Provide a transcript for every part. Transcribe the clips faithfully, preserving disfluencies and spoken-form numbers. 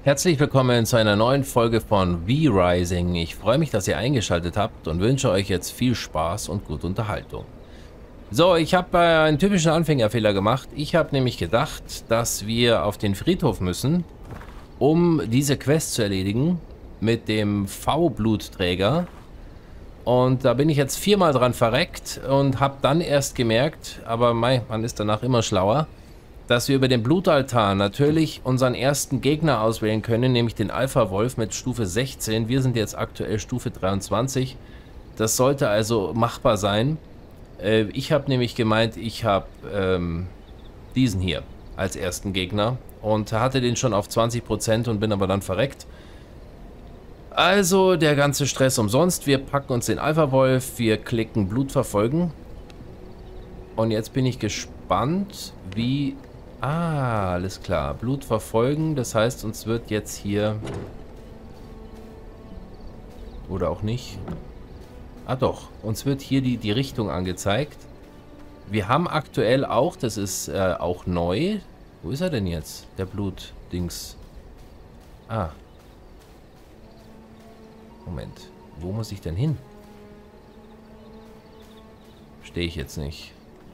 Herzlich willkommen zu einer neuen Folge von V-Rising. Ich freue mich, dass ihr eingeschaltet habt und wünsche euch jetzt viel Spaß und gute Unterhaltung. So, ich habe äh, einen typischen Anfängerfehler gemacht. Ich habe nämlich gedacht, dass wir auf den Friedhof müssen, um diese Quest zu erledigen mit dem V-Blutträger. Und da bin ich jetzt viermal dran verreckt und habe dann erst gemerkt, aber mei, man ist danach immer schlauer, dass wir über den Blutaltar natürlich unseren ersten Gegner auswählen können, nämlich den Alpha-Wolf mit Stufe sechzehn. Wir sind jetzt aktuell Stufe dreiundzwanzig. Das sollte also machbar sein. Äh, ich habe nämlich gemeint, ich habe ähm, diesen hier als ersten Gegner und hatte den schon auf zwanzig Prozent und bin aber dann verreckt. Also der ganze Stress umsonst. Wir packen uns den Alpha-Wolf, wir klicken Blut verfolgen. Und jetzt bin ich gespannt, wie... Ah, alles klar. Blut verfolgen, das heißt, uns wird jetzt hier... Oder auch nicht. Ah doch, uns wird hier die, die Richtung angezeigt. Wir haben aktuell auch, das ist äh, auch neu. Wo ist er denn jetzt? Der Blutdings. Ah. Moment. Wo muss ich denn hin? Stehe ich jetzt nicht.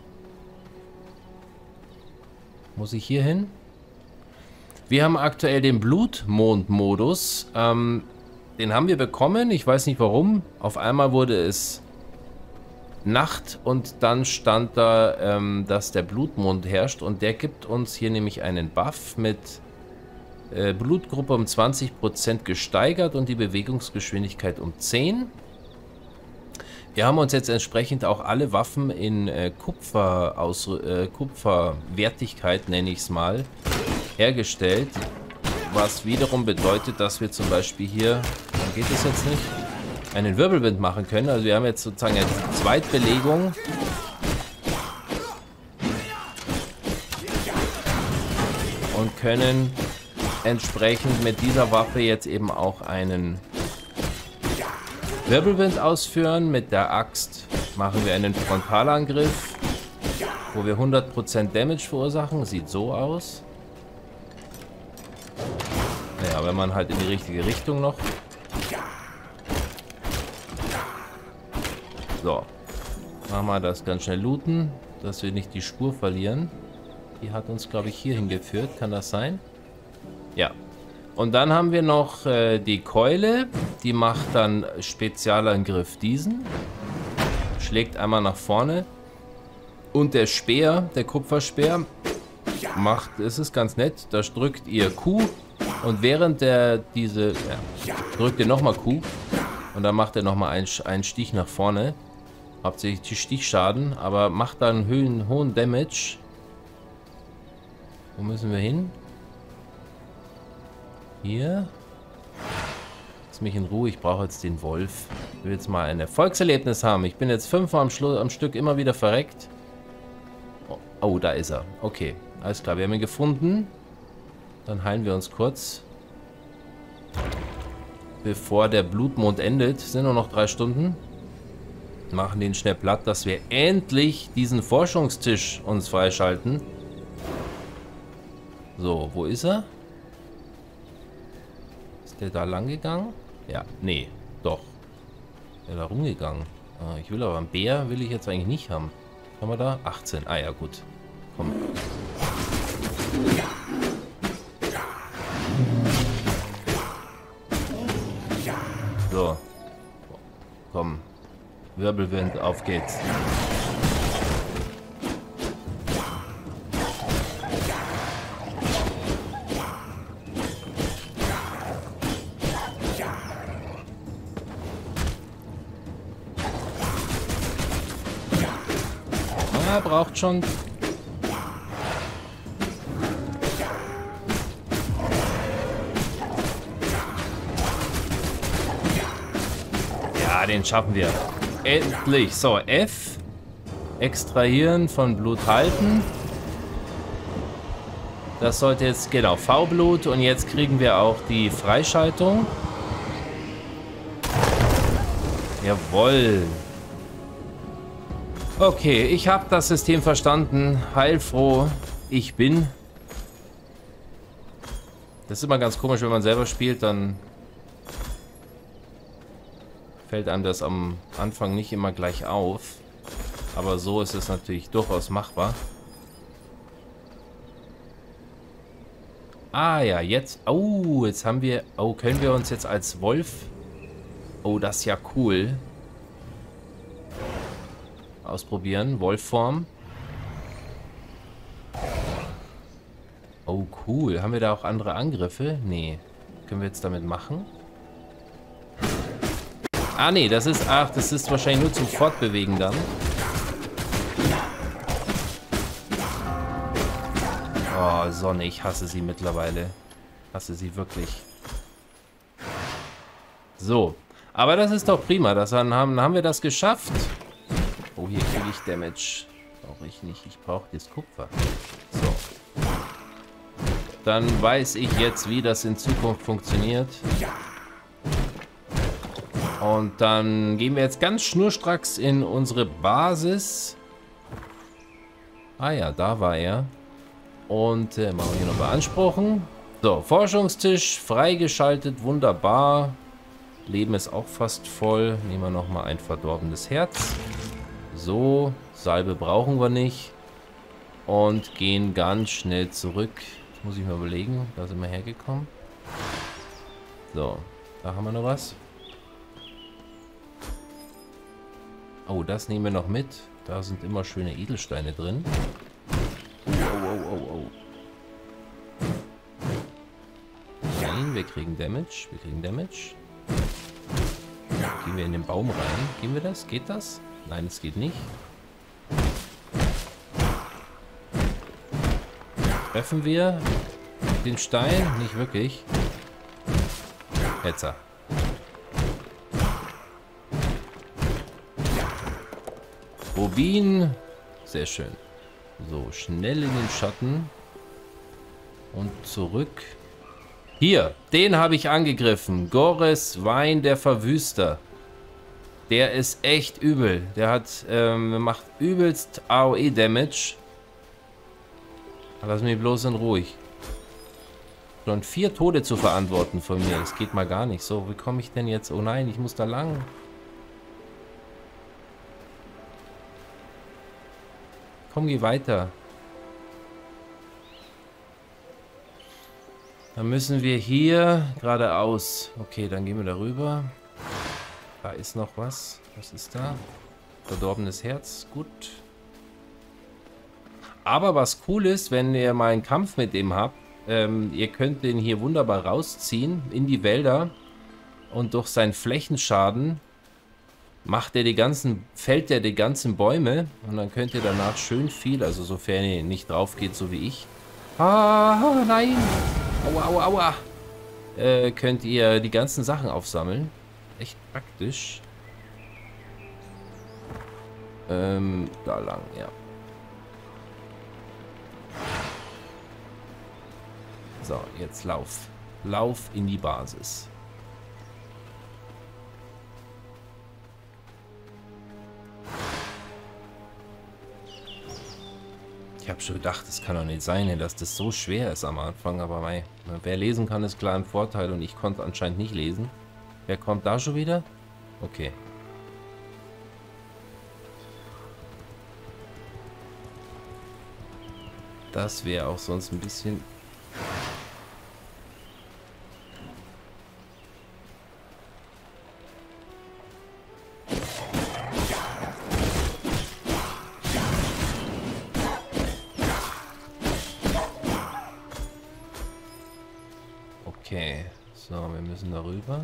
Muss ich hier hin? Wir haben aktuell den Blutmond-Modus. Ähm, den haben wir bekommen. Ich weiß nicht warum. Auf einmal wurde es Nacht und dann stand da, ähm, dass der Blutmond herrscht. Und der gibt uns hier nämlich einen Buff mit äh, Blutgruppe um zwanzig Prozent gesteigert und die Bewegungsgeschwindigkeit um zehn. Wir haben uns jetzt entsprechend auch alle Waffen in äh, Kupfer aus, äh, Kupferwertigkeit, nenne ich es mal, hergestellt. Was wiederum bedeutet, dass wir zum Beispiel hier, dann geht es jetzt nicht, einen Wirbelwind machen können. Also wir haben jetzt sozusagen eine Zweitbelegung. Und können entsprechend mit dieser Waffe jetzt eben auch einen Wirbelwind ausführen. Mit der Axt machen wir einen Frontalangriff, wo wir hundert Prozent Damage verursachen. Sieht so aus. Naja, wenn man halt in die richtige Richtung noch. So. Machen wir das ganz schnell looten, dass wir nicht die Spur verlieren. Die hat uns, glaube ich, hier hingeführt. Kann das sein? Ja. Und dann haben wir noch äh, die Keule, die macht dann Spezialangriff diesen, schlägt einmal nach vorne und der Speer, der Kupferspeer, macht, es ist ganz nett, da drückt ihr Q und während der diese, ja, drückt ihr nochmal Q und dann macht er nochmal einen, einen Stich nach vorne, hauptsächlich Stichschaden, aber macht dann einen hohen Damage. Wo müssen wir hin? Hier. Lass mich in Ruhe, ich brauche jetzt den Wolf. Ich will jetzt mal ein Erfolgserlebnis haben. Ich bin jetzt fünfmal am, Schlu am Stück immer wieder verreckt. Oh, oh, da ist er. Okay, alles klar, wir haben ihn gefunden. Dann heilen wir uns kurz. Bevor der Blutmond endet, sind nur noch drei Stunden. Machen den schnell platt, dass wir endlich diesen Forschungstisch uns freischalten. So, wo ist er? Der da lang gegangen? Ja, nee, doch. Der da rumgegangen. Ah, ich will aber einen Bär, will ich jetzt eigentlich nicht haben. Haben wir da? achtzehn. Ah ja, gut. Komm. So. Komm. Wirbelwind, auf geht's. Er braucht schon. Ja, den schaffen wir. Endlich. So, F. Extrahieren von Blut halten. Das sollte jetzt, genau, V-Blut. Und jetzt kriegen wir auch die Freischaltung. Jawohl. Okay, ich habe das System verstanden. Heilfroh ich bin. Das ist immer ganz komisch, wenn man selber spielt, dann fällt einem das am Anfang nicht immer gleich auf. Aber so ist es natürlich durchaus machbar. Ah ja, jetzt... Oh, jetzt haben wir... Oh, können wir uns jetzt als Wolf... Oh, das ist ja cool. Ausprobieren. Wolfform. Oh, cool. Haben wir da auch andere Angriffe? Nee. Können wir jetzt damit machen? Ah, nee, das ist... Ach, das ist wahrscheinlich nur zum Fortbewegen dann. Oh, Sonne, ich hasse sie mittlerweile. Hasse sie wirklich. So. Aber das ist doch prima. Das haben, haben wir das geschafft. Oh, hier kriege ich Damage. Brauche ich nicht. Ich brauche jetzt Kupfer. So. Dann weiß ich jetzt, wie das in Zukunft funktioniert. Und dann gehen wir jetzt ganz schnurstracks in unsere Basis. Ah ja, da war er. Und äh, machen wir hier noch beanspruchen. So, Forschungstisch freigeschaltet, wunderbar. Leben ist auch fast voll. Nehmen wir nochmal ein verdorbenes Herz. So, Salbe brauchen wir nicht. Und gehen ganz schnell zurück. Das muss ich mal überlegen. Da sind wir hergekommen. So, da haben wir noch was. Oh, das nehmen wir noch mit. Da sind immer schöne Edelsteine drin. Oh, oh, oh, oh. Nein, wir kriegen Damage. Wir kriegen Damage. Gehen wir in den Baum rein. Gehen wir das? Geht das? Nein, es geht nicht. Treffen wir den Stein? Nicht wirklich. Jetzt. Rubin. Sehr schön. So, schnell in den Schatten. Und zurück. Hier, den habe ich angegriffen. Gores Wein der Verwüster. Der ist echt übel. Der hat, ähm, macht übelst A O E-Damage. Lass mich bloß in Ruhe. Schon vier Tode zu verantworten von mir. Das geht mal gar nicht. So, wie komme ich denn jetzt? Oh nein, ich muss da lang. Komm, geh weiter. Dann müssen wir hier geradeaus. Okay, dann gehen wir darüber. Da ist noch was. Was ist da? Verdorbenes Herz. Gut. Aber was cool ist, wenn ihr mal einen Kampf mit dem habt, ähm, ihr könnt den hier wunderbar rausziehen in die Wälder und durch seinen Flächenschaden macht er die ganzen, fällt er die ganzen Bäume und dann könnt ihr danach schön viel, also sofern ihr nicht drauf geht, so wie ich. Ah, nein! Aua, aua, aua! Äh, könnt ihr die ganzen Sachen aufsammeln. Echt praktisch. Ähm, da lang, ja. So, jetzt lauf. Lauf in die Basis. Ich habe schon gedacht, es kann doch nicht sein, dass das so schwer ist am Anfang, aber mei, wer lesen kann, ist klar ein Vorteil und ich konnte anscheinend nicht lesen. Wer kommt da schon wieder? Okay. Das wäre auch sonst ein bisschen... Okay, so, wir müssen darüber.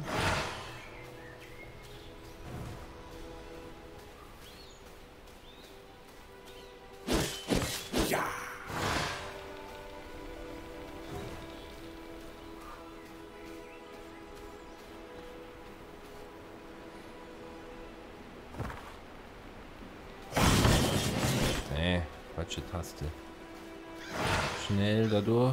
Nee, falsche Taste. Schnell dadurch.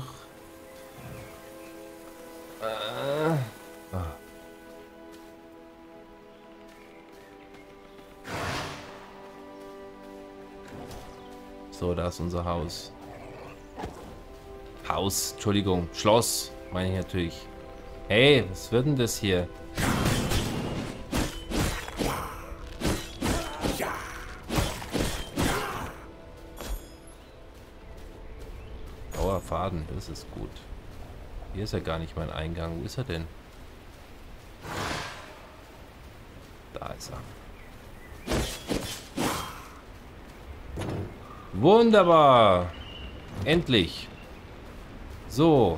So, da ist unser Haus. Haus, Entschuldigung, Schloss. meine ich natürlich. Hey, was wird denn das hier? Blauer Faden, das ist gut. Hier ist ja gar nicht mein Eingang. Wo ist er denn? Da ist er. Wunderbar. Endlich. So.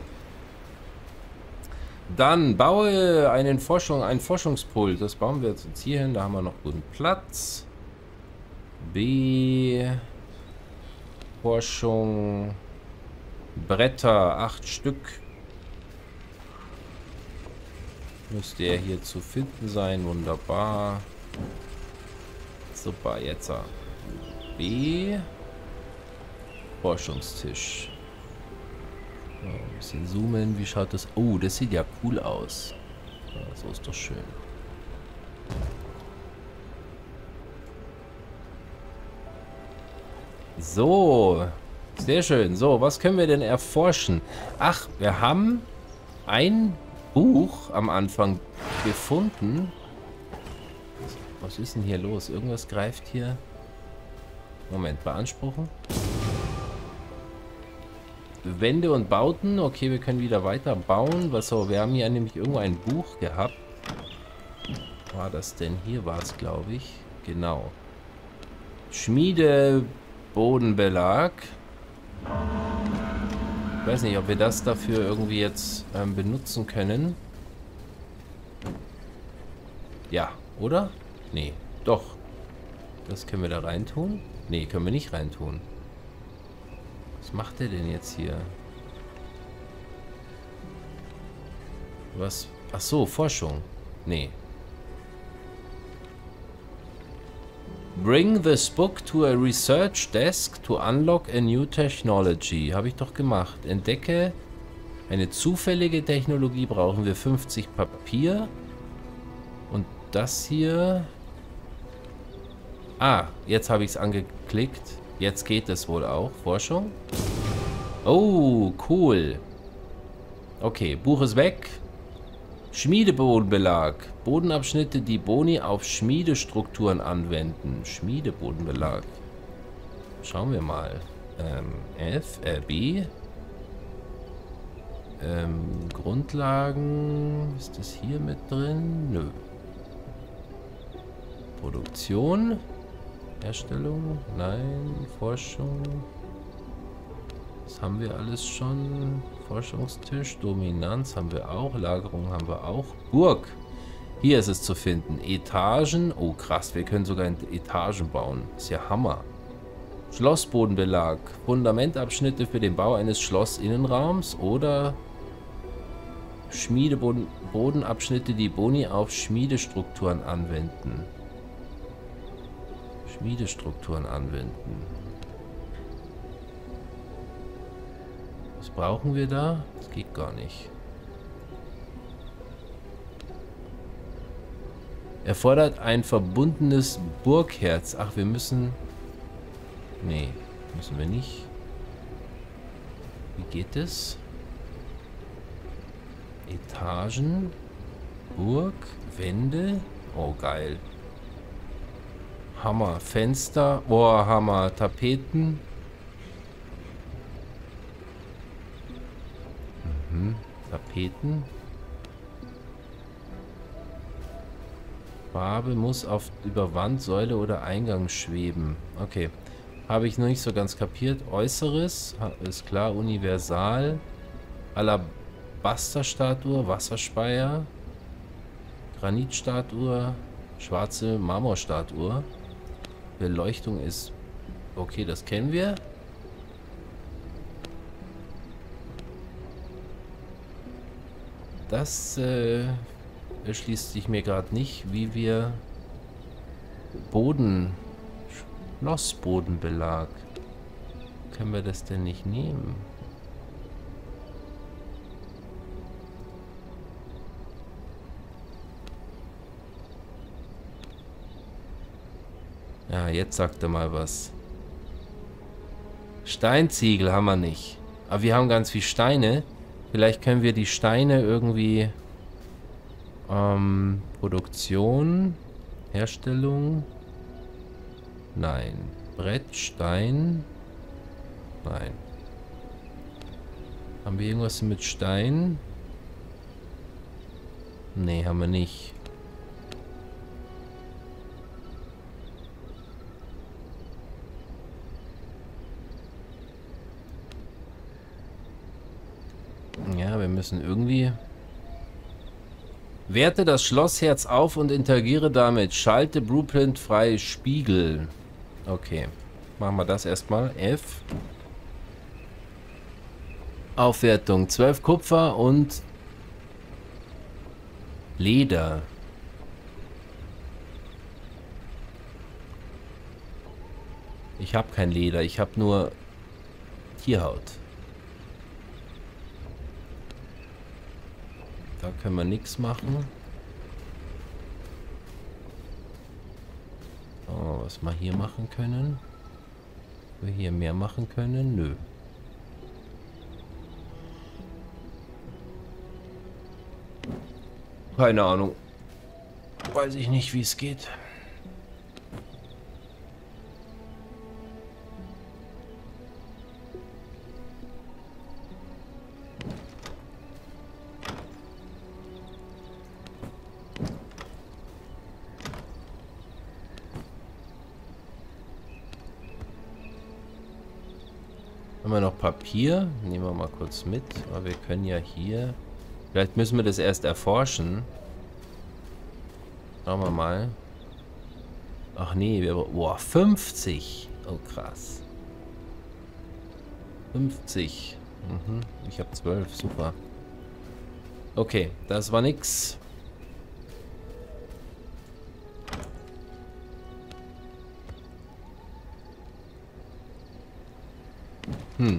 Dann baue einen Forschung, einen Forschungspult. Das bauen wir jetzt hier hin. Da haben wir noch guten Platz. B. Forschung. Bretter. Acht Stück. Müsste er hier zu finden sein. Wunderbar. Super, jetzt. B. Forschungstisch. So, ein bisschen zoomen. Wie schaut das? Oh, das sieht ja cool aus. Ja, so ist doch schön. So. Sehr schön. So, was können wir denn erforschen? Ach, wir haben ein Buch am Anfang gefunden. Was ist denn hier los? Irgendwas greift hier. Moment, beanspruchen. Wände und Bauten. Okay, wir können wieder weiter bauen. Was so, wir haben hier nämlich irgendwo ein Buch gehabt. War das denn? Hier war es, glaube ich. Genau. Schmiede, Bodenbelag. Ich weiß nicht, ob wir das dafür irgendwie jetzt ähm, benutzen können. Ja, oder? Nee, doch. Das können wir da reintun? Nee, können wir nicht reintun. Was macht der denn jetzt hier? Was? Ach so, Forschung. Nee. Bring this book to a research desk to unlock a new technology. Habe ich doch gemacht. Entdecke eine zufällige Technologie. Brauchen wir fünfzig Papier. Und das hier... Ah, jetzt habe ich es angeklickt. Jetzt geht es wohl auch. Forschung. Oh, cool. Okay, Buch ist weg. Schmiedebodenbelag. Bodenabschnitte, die Boni auf Schmiedestrukturen anwenden. Schmiedebodenbelag. Schauen wir mal. Ähm, F, äh, B. Ähm, Grundlagen. Ist das hier mit drin? Nö. Produktion. Herstellung. Nein. Forschung. Das haben wir alles schon. Forschungstisch, Dominanz haben wir auch, Lagerung haben wir auch. Burg, hier ist es zu finden. Etagen, oh krass, wir können sogar Etagen bauen. Ist ja Hammer. Schlossbodenbelag, Fundamentabschnitte für den Bau eines Schlossinnenraums oder Schmiedebodenabschnitte, die Boni auf Schmiedestrukturen anwenden. Schmiedestrukturen anwenden. Was brauchen wir da? Das geht gar nicht. Erfordert ein verbundenes Burgherz. Ach, wir müssen... Nee, müssen wir nicht. Wie geht es? Etagen. Burg. Wände. Oh, geil. Hammer. Fenster. Boah, Hammer. Tapeten. Tapeten. Farbe muss auf über Wand, Säule oder Eingang schweben. Okay. Habe ich noch nicht so ganz kapiert. Äußeres ist klar. Universal. Alabasterstatue. Wasserspeier. Granitstatue. Schwarze Marmorstatue. Beleuchtung ist... Okay, das kennen wir. Das äh, erschließt sich mir gerade nicht, wie wir Boden, Schlossbodenbelag. Können wir das denn nicht nehmen? Ja, jetzt sagt er mal was. Steinziegel haben wir nicht. Aber wir haben ganz viel Steine. Vielleicht können wir die Steine irgendwie... Ähm, Produktion, Herstellung... Nein. Brett, Stein... Nein. Haben wir irgendwas mit Stein? Nee, haben wir nicht. Ja, wir müssen irgendwie... Werte das Schlossherz auf und interagiere damit. Schalte Blueprint frei Spiegel. Okay. Machen wir das erstmal. F. Aufwertung. zwölf Kupfer und Leder. Ich habe kein Leder. Ich habe nur Tierhaut. Da können wir nichts machen. Oh, was wir hier machen können. Wir hier mehr machen können? Nö. Keine Ahnung. Weiß ich nicht, wie es geht. Haben wir noch Papier? Nehmen wir mal kurz mit. Aber wir können ja hier... Vielleicht müssen wir das erst erforschen. Schauen wir mal. Ach nee, wir... Boah, fünfzig. Oh, krass. fünfzig. Mhm. Ich habe zwölf. Super. Okay, das war nix. Hm.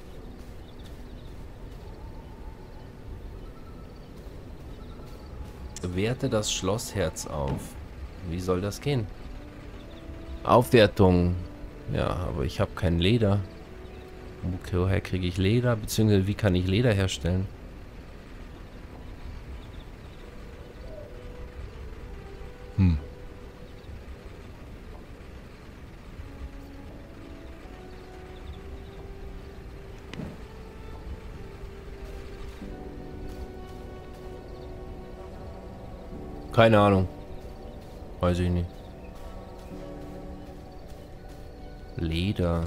Werte das Schlossherz auf. Wie soll das gehen? Aufwertung. Ja, aber ich habe kein Leder. Okay, woher kriege ich Leder? Beziehungsweise wie kann ich Leder herstellen? Hm. Keine Ahnung. Weiß ich nicht. Leder.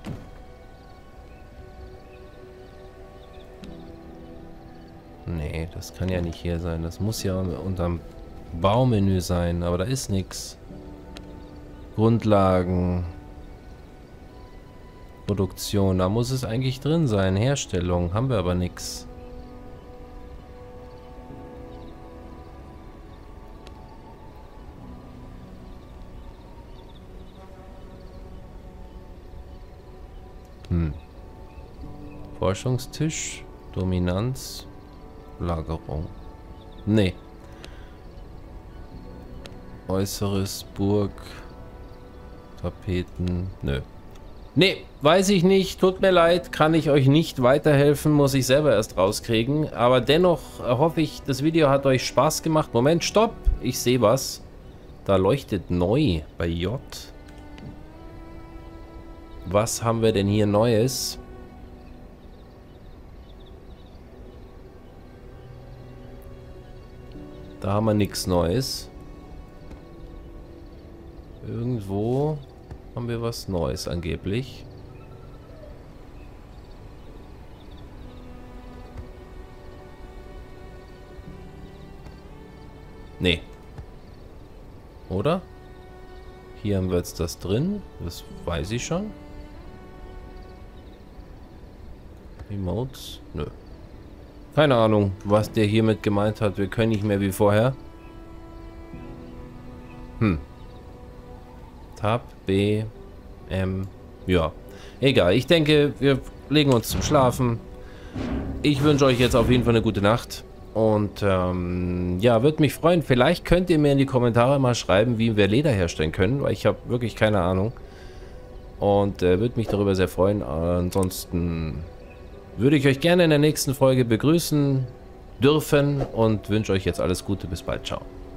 Nee, das kann ja nicht hier sein. Das muss ja unterm Baumenü sein, aber da ist nichts. Grundlagen. Produktion, da muss es eigentlich drin sein. Herstellung, haben wir aber nichts. Hm. Forschungstisch, Dominanz, Lagerung. Nee. Äußeres, Burg, Tapeten, nö. Nee, weiß ich nicht, tut mir leid, kann ich euch nicht weiterhelfen, muss ich selber erst rauskriegen. Aber dennoch hoffe ich, das Video hat euch Spaß gemacht. Moment, stopp, ich sehe was. Da leuchtet neu bei J. Was haben wir denn hier Neues? Da haben wir nichts Neues. Irgendwo haben wir was Neues angeblich. Nee. Oder? Hier haben wir jetzt das drin. Das weiß ich schon. Emotes? Nö. Keine Ahnung, was der hiermit gemeint hat. Wir können nicht mehr wie vorher. Hm. Tab, B, M. Ja. Egal. Ich denke, wir legen uns zum Schlafen. Ich wünsche euch jetzt auf jeden Fall eine gute Nacht. Und ähm, ja, würde mich freuen. Vielleicht könnt ihr mir in die Kommentare mal schreiben, wie wir Leder herstellen können. Weil ich habe wirklich keine Ahnung. Und äh, würde mich darüber sehr freuen. Ansonsten... würde ich euch gerne in der nächsten Folge begrüßen dürfen und wünsche euch jetzt alles Gute. Bis bald. Ciao.